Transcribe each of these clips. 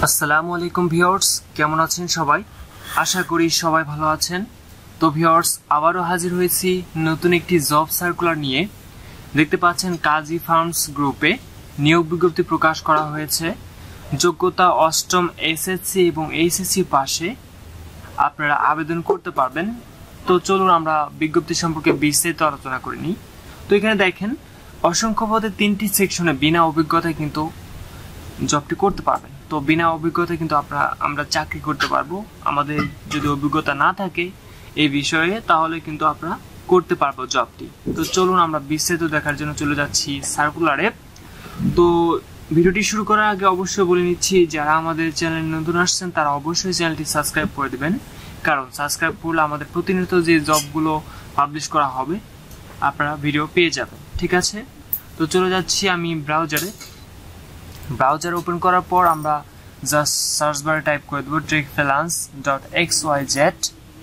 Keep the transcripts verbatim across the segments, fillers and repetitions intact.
আসসালামু আলাইকুম ভিউয়ার্স, কেমন আছেন সবাই? আশা করি সবাই ভালো আছেন। তো ভিউয়ার্স, আবারও হাজির হয়েছি নতুন একটি জব সার্কুলার নিয়ে। দেখতে পাচ্ছেন কাজী ফার্মস গ্রুপে নিয়োগ বিজ্ঞপ্তি প্রকাশ করা হয়েছে। যোগ্যতা অষ্টম এসএসসি এবং এইচএসসি পাশে আপনারা আবেদন করতে পারবেন। তো চলুন আমরা বিজ্ঞপ্তি সম্পর্কে বিস্তারিত আলোচনা করে নিই। তো এখানে দেখেন অসংখ্য পদে তিনটি সেকশনে বিনা অভিজ্ঞতায় কিন্তু জবটি করতে পারবেন। তো বিনা অভিজ্ঞতায় কিন্তু আপনারা আমরা চাকরি করতে পারবো। আমাদের যদি অভিজ্ঞতা না থাকে এই বিষয়ে, তাহলে কিন্তু আমরা করতে পারবো জবটি। তো চলুন আমরা বিস্তারিত দেখার জন্য চলে যাচ্ছি সার্কুলারে। তো ভিডিওটি শুরু করার আগে অবশ্যই বলে নিচ্ছি, যারা আমাদের চ্যানেলে নতুন আসছেন তারা অবশ্যই চ্যানেলটি সাবস্ক্রাইব করে দেবেন, কারণ সাবস্ক্রাইব করলে আমাদের প্রতিনিয়ত যে জবগুলো পাবলিশ করা হবে আপনারা ভিডিও পেয়ে যাবেন। ঠিক আছে, তো চলে যাচ্ছি আমি ব্রাউজারে। ব্রাউজার ওপেন করার পর আমরা জাস্ট সার্চ বারে টাইপ করে দেবো tech freelance dot x y z.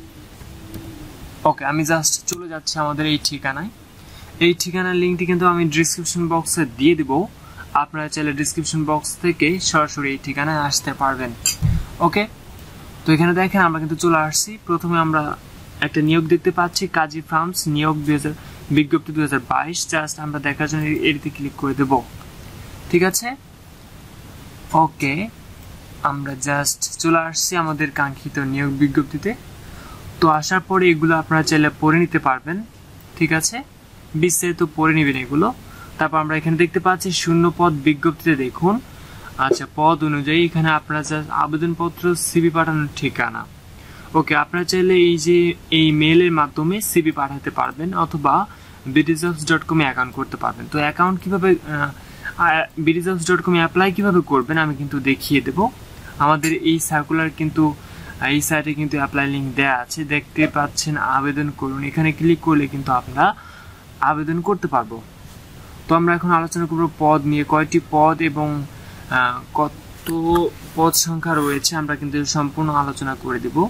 Okay, আমি জাস্ট চলে যাচ্ছি আমাদের এই ঠিকানায়। এই ঠিকানার লিঙ্কটি কিন্তু আমি ডিসক্রিপশন বক্সে দিয়ে দিব। আপনারা চাইলে ডিসক্রিপশন বক্স থেকে সরাসরি এই ঠিকানায় আসতে পারবেন। ওকে, তো এখানে দেখেন আমরা কিন্তু চলে আসছি। প্রথমে আমরা একটা নিয়োগ দেখতে পাচ্ছি, কাজী ফার্মস নিয়োগ দুই হাজার বিজ্ঞপ্তি দুই হাজার বাইশ। জাস্ট আমরা দেখার জন্য এটিতে ক্লিক করে দেব। ঠিক আছে, ওকে, আমরা জাস্ট চলে আসছি আমাদের কাঙ্ক্ষিত নিয়োগ বিজ্ঞপ্তিতে। তো আসার পরে এগুলো আপনারা চাইলে পড়ে নিতে পারবেন। ঠিক আছে, বিস্তারিত পড়ে নেবেন এগুলো। তারপর আমরা এখানে দেখতে পাচ্ছি শূন্য পদ বিজ্ঞপ্তিতে দেখুন। আচ্ছা, পদ অনুযায়ী এখানে আপনারা জাস্ট আবেদনপত্র, সিভি পাঠানোর ঠিকানা। ওকে, আপনারা চাইলে এই যে এই মেইলের মাধ্যমে সিভি পাঠাতে পারবেন, অথবা বিডি জবস ডট কমে অ্যাকাউন্ট করতে পারবেন। তো অ্যাকাউন্ট কিভাবে বিডি জবস ডট কমে অ্যাপ্লাই কিভাবে করবেন আমি কিন্তু দেখিয়ে দেব। আমাদের এই সার্কুলার কিন্তু এই সাইটে কিন্তু অ্যাপ্লাই লিঙ্ক দেওয়া আছে, দেখতে পাচ্ছেন। আবেদন করুন, এখানে ক্লিক করলে কিন্তু আমরা আবেদন করতে পারবো। তো আমরা এখন আলোচনা করব পদ নিয়ে, কয়টি পদ এবং কত পদ সংখ্যা রয়েছে আমরা কিন্তু সম্পূর্ণ আলোচনা করে দেব।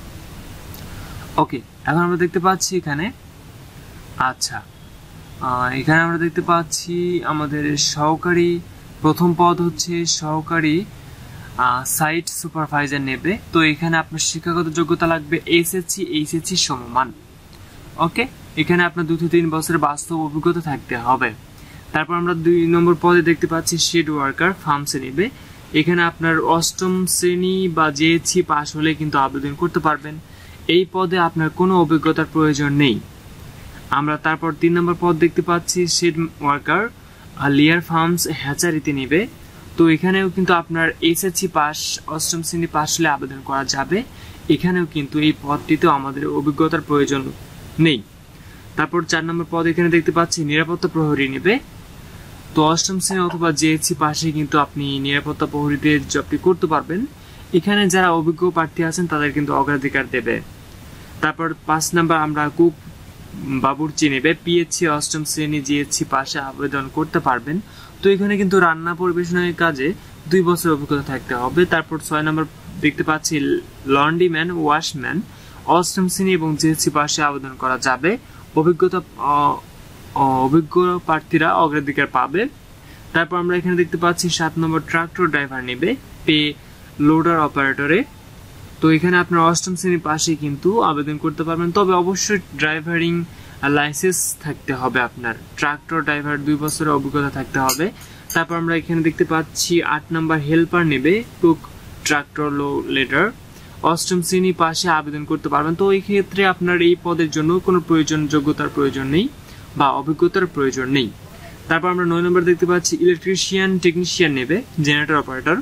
ওকে, এখন আমরা দেখতে পাচ্ছি এখানে, আচ্ছা এখানে আমরা দেখতে পাচ্ছি আমাদের সহকারী, প্রথম পদ হচ্ছে সহকারী সাইট সুপারভাইজার নেবে। তো এখানে আপনার শিক্ষাগত যোগ্যতা লাগবে এসএসসি এইচএসসি সমমান। ওকে, এখানে আপনার দুই থেকে তিন বছরের বাস্তব অভিজ্ঞতা থাকতে হবে। তারপর আমরা দুই নম্বর পদে দেখতে পাচ্ছি শেড ওয়ার্কার ফার্মসে নেবে। এখানে আপনার অষ্টম শ্রেণী বা জেএসসি পাস হলে কিন্তু আবেদন করতে পারবেন। এই পদে আপনার কোনো অভিজ্ঞতার প্রয়োজন নেই। আমরা তারপর তিন নম্বর পদ দেখতে পাচ্ছি শেড ওয়ার্কার লেয়ার ফার্মস হ্যাচারিতে নেবে। তো এখানেও কিন্তু আপনার এসএসসি পাস, অষ্টম শ্রেণী পাস হলে আবেদন করা যাবে। এখানেও কিন্তু এই পদটিতেও আমাদের অভিজ্ঞতার প্রয়োজন নেই। তারপর চার নম্বর পদ এখানে দেখতে পাচ্ছি নিরাপত্তা প্রহরী নেবে। তো অষ্টম শ্রেণী অথবা জেএসসি পাশে কিন্তু আপনি নিরাপত্তা প্রহরীতে জবটি করতে পারবেন। এখানে যারা অভিজ্ঞ প্রার্থী আছেন তাদের কিন্তু অগ্রাধিকার দেবে। তারপর পাঁচ নম্বর আমরা কুক বাবুর্চি নেবে। পিএইচসি অষ্টম শ্রেণী জিএসসি পাশে আবেদন করতে পারবেন। তো এখানে কিন্তু রান্না পরিবেশনের কাজে দুই বছর অভিজ্ঞতা থাকতে হবে। তারপর ছয় নম্বর দেখতে পাচ্ছি লন্ড্রিম্যান ওয়াশম্যান অষ্টম শ্রেণী এবং জিএসসি পাশে আবেদন করা যাবে। অভিজ্ঞতা অভিজ্ঞ প্রার্থীরা অগ্রাধিকার পাবে। তারপর আমরা এখানে দেখতে পাচ্ছি সাত নম্বর ট্রাক্টর ড্রাইভার নেবে পে লোডার অপারেটরে। তো এখানে আপনার অষ্টম শ্রেণী পাশে কিন্তু আবেদন করতে পারবেন, তবে অবশ্যই ড্রাইভারিং লাইসেন্স থাকতে হবে আপনার। ট্রাক্টর ড্রাইভার দুই বছরের অভিজ্ঞতা থাকতে হবে। তারপর আমরা এখানে দেখতে পাচ্ছি আট নম্বর হেল্পার নেবে কুক ট্রাক্টর লো লেডার অষ্টম শ্রেণী পাশে আবেদন করতে পারবেন। তো এই ক্ষেত্রে আপনার এই পদের জন্য কোনো প্রয়োজন যোগ্যতার প্রয়োজন নেই বা অভিজ্ঞতার প্রয়োজন নেই। তারপর আমরা নয় নম্বর দেখতে পাচ্ছি ইলেকট্রিশিয়ান টেকনিশিয়ান নেবে জেনারেটর অপারেটর।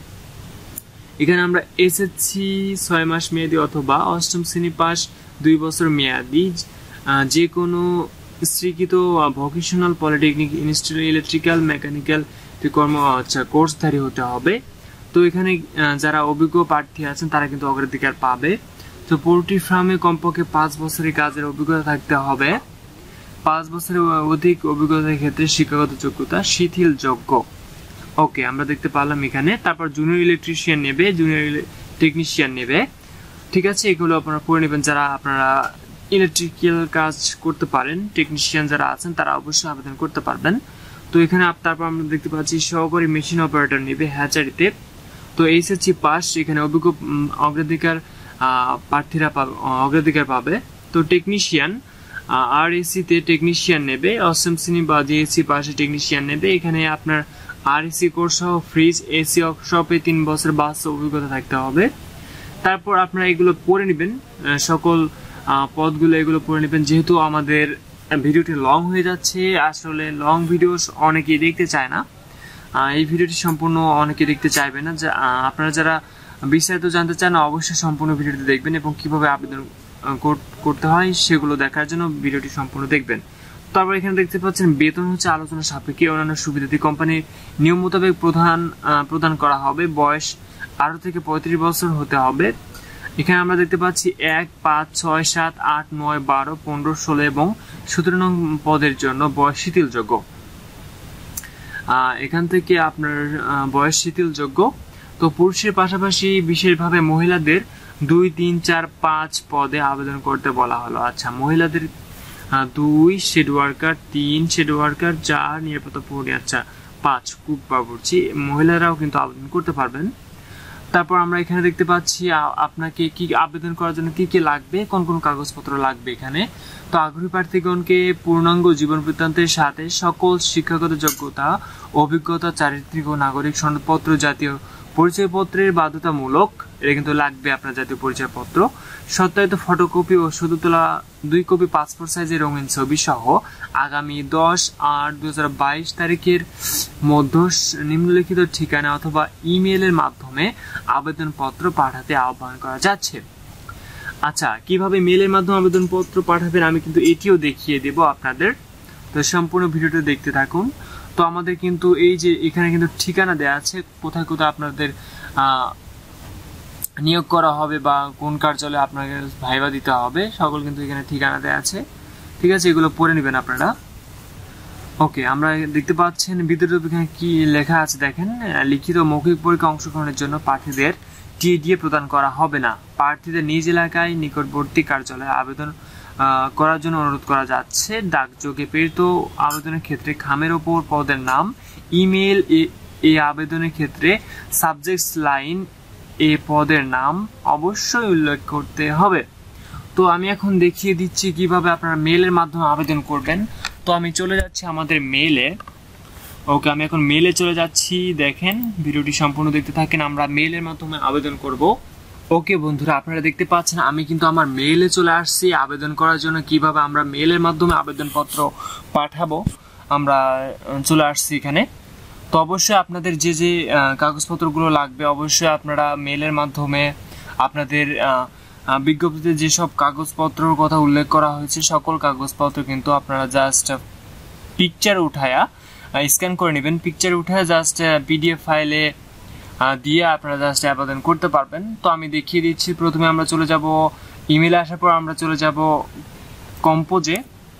এখানে আমরা এসএসসি ছয় মাস মেয়াদি অথবা অষ্টম শ্রেণী পাস দুই বছর মেয়াদি যে কোনো স্বীকৃত vocational polytechnic institute electrical mechanical কর্ম আচ্ছা কোর্সধারী হতে হবে। তো এখানে যারা অভিজ্ঞ প্রার্থী আছেন তারা কিন্তু অগ্রাধিকার পাবে। তো পোল্ট্রি ফার্মে কমপক্ষে পাঁচ বছরের কাজের অভিজ্ঞতা থাকতে হবে। পাঁচ বছরের অধিক অভিজ্ঞতার ক্ষেত্রে শিক্ষাগত যোগ্যতা শিথিল যোগ্য। ওকে, আমরা দেখতে পারলাম এখানে। তারপর জুনিয়র ইলেকট্রিশিয়ান নেবে, জুনিয়র টেকনিশিয়ান নেবে। ঠিক আছে, এগুলো আপনারা পড়ে নেবেন। যারা আপনারা ইলেকট্রিক্যাল কাজ করতে পারেন, টেকনিশিয়ান যারা আছেন তারা অবশ্যই আবেদন করতে পারবেন। তো এখানে তারপর আমরা দেখতে পাচ্ছি সহকারী মেশিন অপারেটর নেবে হ্যাচারিতে। তো এইচএসসি পাস এখানে অভিজ্ঞ অগ্রাধিকার প্রার্থীরা অগ্রাধিকার পাবে। তো টেকনিশিয়ান আর এসি তে টেকনিশিয়ান নেবে, অষ্টম শ্রেণী বা জিএসসি পাশে টেকনিশিয়ান নেবে। এখানে আপনার আর এসি কোর্স সহ ফ্রিজ এসি ওয়ার্কশপে তিন বছর বাস্তব অভিজ্ঞতা থাকতে হবে। তারপর আপনারা এগুলো পড়ে নেবেন, সকল পদগুলো এগুলো পড়ে নেবেন। যেহেতু আমাদের ভিডিওটি লং হয়ে যাচ্ছে, আসলে লং ভিডিও অনেকেই দেখতে চায় না, এই ভিডিওটি সম্পূর্ণ অনেকে দেখতে চাইবে না। আপনারা যারা বিস্তারিত জানতে চান অবশ্যই সম্পূর্ণ ভিডিওটি দেখবেন এবং কিভাবে আবেদন করতে হয় সেগুলো দেখার জন্য ভিডিওটি সম্পূর্ণ দেখবেন। তারপর এখানে দেখতে পাচ্ছেন বেতন হচ্ছে আলোচনা সাপেক্ষে অন্যান্য সুবিধাদি কোম্পানির নিয়ম মোতাবেক প্রধান প্রদান করা হবে। বয়স আঠারো থেকে পঁয়ত্রিশ বছর হতে হবে। এখানে আমরা দেখতে পাচ্ছি এক, পাঁচ, ছয়, সাত, আট, নয়, বারো, পনেরো, ষোলো এবং সতেরো নং পদের জন্য বয়স শিথিলযোগ্য। এখান থেকে আপনার বয়স শিথিলযোগ্য। তো পুরুষের পাশাপাশি বিশেষভাবে মহিলাদের দুই, তিন, চার, পাঁচ পদে আবেদন করতে বলা হলো। আচ্ছা, মহিলাদের দুই শেড ওয়ার্কার, তিন শেড ওয়ার্কার, চার নিরাপত্তা প্রহরী, আচ্ছা পাঁচ কুক বাবুর্চি, মহিলারাও কিন্তু আবেদন করতে পারবেন। তারপর আমরা এখানে দেখতে পাচ্ছি আপনাকে কি আবেদন করার জন্য কি কি লাগবে, কোন কোন কাগজপত্র লাগবে এখানে। তো আগ্রহী প্রার্থীগণকে পূর্ণাঙ্গ জীবন বৃত্তান্তের সাথে সকল শিক্ষাগত যোগ্যতা, অভিজ্ঞতা, চারিত্রিক ও নাগরিক সনদপত্র, জাতীয় পরিচয়পত্রের বাধ্যতামূলক, এটা কিন্তু লাগবে আপনার জাতীয় পরিচয়পত্র, সত্যায়িত ফটোকপি ও শুধু তোলা দুই কপি পাসপোর্ট সাইজের রঙিন ছবি সহ আগামী দশ আট দুই হাজার বাইশ তারিখের মধ্যে নিম্নলিখিত ঠিকানা অথবা ইমেইলের মাধ্যমে আবেদনপত্র পাঠাতে আহ্বান করা যাচ্ছে। আচ্ছা, কিভাবে মেইলের মাধ্যমে আবেদনপত্র পাঠাবেন আমি কিন্তু এটিও দেখিয়ে দেব আপনাদের, তো সম্পূর্ণ ভিডিওটা দেখতে থাকুন। তো আমাদের কিন্তু এই যে এখানে কিন্তু ঠিকানা দেওয়া আছে, কোথায় কোথায় আপনাদের নিয়োগ করা হবে বা কোন কার্যালয়ে আপনাকে ভাইবা দিতে হবে সকল কিন্তু এখানে ঠিকানা দেওয়া আছে। ঠিক আছে, এগুলো পড়ে নেবেন আপনারা। ওকে, আমরা দেখতে পাচ্ছেন বিদ্যুৎ এখানে কি লেখা আছে দেখেন, লিখিত মৌখিক পরীক্ষা অংশগ্রহণের জন্য প্রার্থীদের টিএডিএ প্রদান করা হবে না। প্রার্থীদের নিজ এলাকায় নিকটবর্তী কার্যালয়ে আবেদন করার জন্য অনুরোধ করা যাচ্ছে। ডাকযোগে প্রেরিত আবেদনের ক্ষেত্রে খামের ওপর পদের নাম, ইমেল, এই আবেদনের ক্ষেত্রে সাবজেক্ট লাইন এ পদের নাম অবশ্যই উল্লেখ করতে হবে। তো আমি এখন দেখিয়ে দিচ্ছি কিভাবে আপনারা মেইলের মাধ্যমে আবেদন করবেন। তো আমি চলে যাচ্ছি আমাদের মেইলে। ওকে, আমি এখন মেইলে চলে যাচ্ছি। দেখেন, ভিডিওটি সম্পূর্ণ দেখতে থাকেন, আমরা মেইলের মাধ্যমে আবেদন করব। ওকে বন্ধুরা, আপনারা দেখতে পাচ্ছেন আমি কিন্তু আমার মেইলে চলে আসছি আবেদন করার জন্য। কিভাবে আমরা মেইলের মাধ্যমে আবেদনপত্র পাঠাবো আমরা চলে আসছি এখানে। তো অবশ্যই আপনাদের যে যে কাগজপত্রগুলো লাগবে অবশ্যই আপনারা মেইলের মাধ্যমে আপনাদের বিজ্ঞপ্তিতে যেসব কাগজপত্রের কথা উল্লেখ করা হয়েছে সকল কাগজপত্র কিন্তু আপনারা জাস্ট পিকচার উঠায়া স্ক্যান করে নেবেন। পিকচার উঠায় জাস্ট পিডিএফ ফাইলে দিয়ে আপনারা জাস্ট আবেদন করতে পারবেন। তো আমি দেখিয়ে দিচ্ছি। প্রথমে আমরা চলে যাব ইমেলে, আসার পর আমরা চলে যাব কম্পোজে।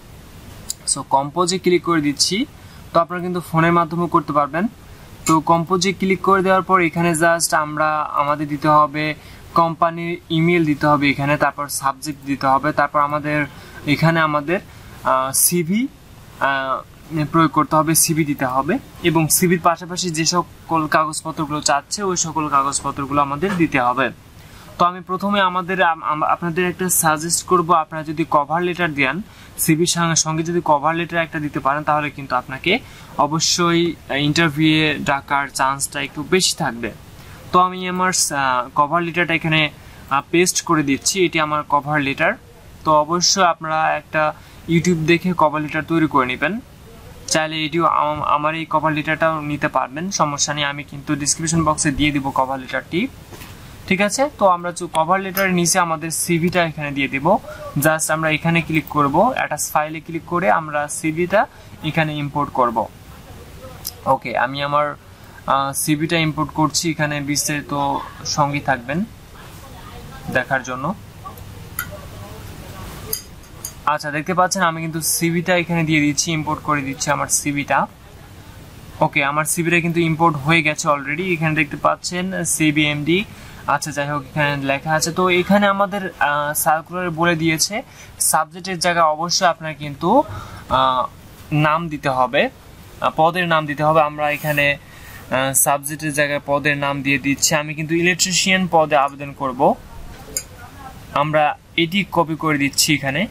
সো কম্পোজে ক্লিক করে দিচ্ছি। তো আপনারা কিন্তু ফোনের মাধ্যমে করতে পারবেন। তো কম্পোজে ক্লিক করে দেওয়ার পর এখানে জাস্ট আমরা আমাদের দিতে হবে কোম্পানির ইমেল দিতে হবে এখানে, তারপর সাবজেক্ট দিতে হবে, তারপর আমাদের এখানে আমাদের সিভি প্রয়োগ করতে হবে, সিভি দিতে হবে এবং সিভির পাশাপাশি যে সকল কাগজপত্রগুলো চাচ্ছে ওই সকল কাগজপত্রগুলো আমাদের দিতে হবে। তো আমি প্রথমে আমাদের আপনাদের একটা সাজেস্ট করব, আপনারা যদি কভার লেটার দেন, সিভির সঙ্গে যদি কভার লেটার একটা দিতে পারেন তাহলে কিন্তু আপনাকে অবশ্যই ইন্টারভিউয়ে ডাকার চান্সটা একটু বেশি থাকবে। তো আমি আমার কভার লেটারটা এখানে পেস্ট করে দিচ্ছি, এটি আমার কভার লেটার। তো অবশ্যই আপনারা একটা ইউটিউব দেখে কভার লেটার তৈরি করে নেবেন। চাইলে এটিও আমার এই কভার লেটারটাও নিতে পারবেন, সমস্যা নেই। আমি কিন্তু ডিসক্রিপশন বক্সে দিয়ে দিব কভার লেটারটি। ঠিক আছে, তো আমরা কভার লেটারের নিচে আমাদের সিভিটা এখানে দিয়ে দেব। জাস্ট আমরা এখানে ক্লিক করব, অ্যাটাচ ফাইলে ক্লিক করে আমরা সিভিটা এখানে ইম্পোর্ট করব। ওকে, আমি আমার সিভিটা ইম্পোর্ট করছি, এখানে বিস্তারিত সঙ্গী থাকবেন দেখার জন্য। আচ্ছা, দেখতে পাচ্ছেন আমি কিন্তু সিভিটা এখানে দিয়ে দিচ্ছি, ইম্পোর্ট করে দিচ্ছি আমার সিভিটা। ওকে, আমার সিভিটা কিন্তু ইম্পোর্ট হয়ে গেছে অলরেডি। এখানে দেখতে পাচ্ছেন সিবিএমডি। আচ্ছা, যাই হোক, এখানে লেখা আছে। তো এখানে আমাদের সার্কুলারে বলে দিয়েছে সাবজেক্টের জায়গায় অবশ্যই আপনার কিন্তু নাম দিতে হবে, পদের নাম দিতে হবে। আমরা এখানে সাবজেক্টের জায়গায় পদের নাম দিয়ে দিচ্ছি। আমি কিন্তু ইলেকট্রিশিয়ান পদে আবেদন করব। আমরা এটি কপি করে দিচ্ছি এখানে।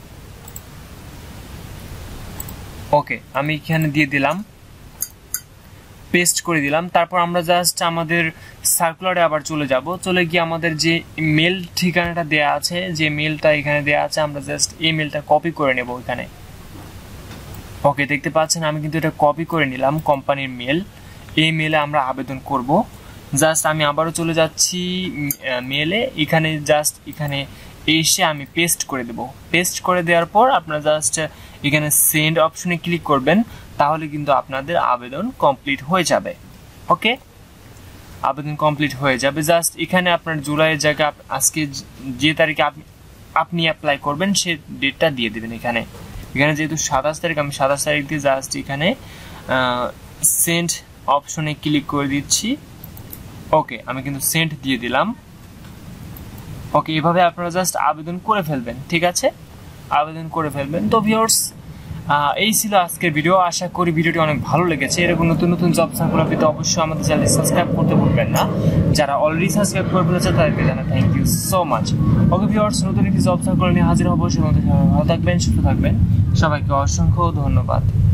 ওকে, আমি এখানে দিয়ে দিলাম, পেস্ট করে দিলাম। তারপর আমরা জাস্ট আমাদের সার্কুলারে আবার চলে যাব। চলে গিয়ে আমাদের যে মেল ঠিকানাটা দেয়া আছে, যে মেলটা এখানে দেয়া আছে, আমরা জাস্ট এই মেলটা কপি করে নেব এখানে। ওকে, দেখতে পাচ্ছেন আমি কিন্তু এটা কপি করে নিলাম, কোম্পানির মেল। এই মেলে আমরা আবেদন করব। জাস্ট আমি আবারও চলে যাচ্ছি মেলে, এখানে জাস্ট এখানে এসে আমি পেস্ট করে দেব। পেস্ট করে দেওয়ার পর আপনারা জাস্ট এখানে সেন্ড অপশনে ক্লিক করবেন, তাহলে কিন্তু আপনাদের আবেদন কমপ্লিট হয়ে যাবে। ওকে, আবেদন কমপ্লিট হয়ে যাবে। জাস্ট এখানে আপনার জুলাইয়ের জায়গায় আজকে যে তারিখে আপনি আপনি অ্যাপ্লাই করবেন সে ডেটটা দিয়ে দেবেন এখানে। এখানে যেহেতু সাতাশ তারিখ, আমি সাতাশ তারিখ দিয়ে জাস্ট এখানে সেন্ড অপশনে ক্লিক করে দিচ্ছি। ওকে, আমি কিন্তু সেন্ড দিয়ে দিলাম। ওকে, এভাবে আপনারা জাস্ট আবেদন করে ফেলবেন। ঠিক আছে, আবেদন করে ফেলবেন। তো ভিউয়ার্স, এই ছিল আজকের ভিডিও। আশা করি ভিডিওটি অনেক ভালো লেগেছে। এরকম নতুন নতুন জব সার্কুলার পেতে অবশ্যই আমাদের চ্যানেল সাবস্ক্রাইব করতে ভুলবেন না। যারা অলরেডি সাবস্ক্রাইব করে ফেলেছে তাদেরকে জানাই thank you so much. Okay viewers, নতুন একটি জব সার্কুলার নিয়ে হাজির হবো। সে মধ্যে ভালো থাকবেন, সুস্থ থাকবেন। সবাইকে অসংখ্য ধন্যবাদ।